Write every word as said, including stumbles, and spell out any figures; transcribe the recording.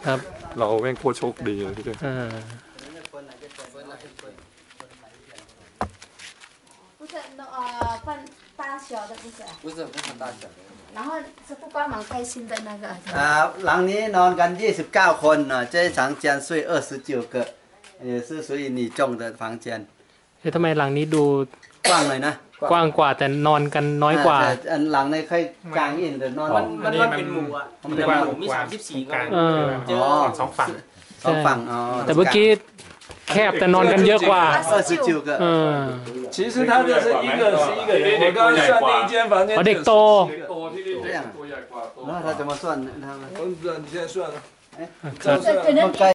ครับเราแม่งโคตรโชคดีเลยที่เจออ่า不是那呃分大小的不是， 不是不是大小的。 然后是不关门开心的那个。 อ่าหลังนี้นอนกันยี่สิบเก้าคน啊这一房间睡二十九个也是属于你中的房间เฮ้ยทำไมหลังนี้ดูกว้างเลยนะกว้างกว่าแต่นอนกันน้อยกว่าแต่อันหลังในค่อยกลางอินแต่นอนมันมันมันเป็นหมู่อ่ะมันเป็นหมู่มีสามสิบสี่กันเออเจอสองฝั่งสองฝั่งอ๋อแต่เมื่อกี้แคบแต่นอนกันเยอะกว่า二十九个เออ其实他就是一个是一个人，我刚刚算那一间房间อ๋อเด็กโตตัวที่นี่ตัวใหญ่กว่าตัวแล้ว他怎么算他们我不知道你现在算了， 哎这可能比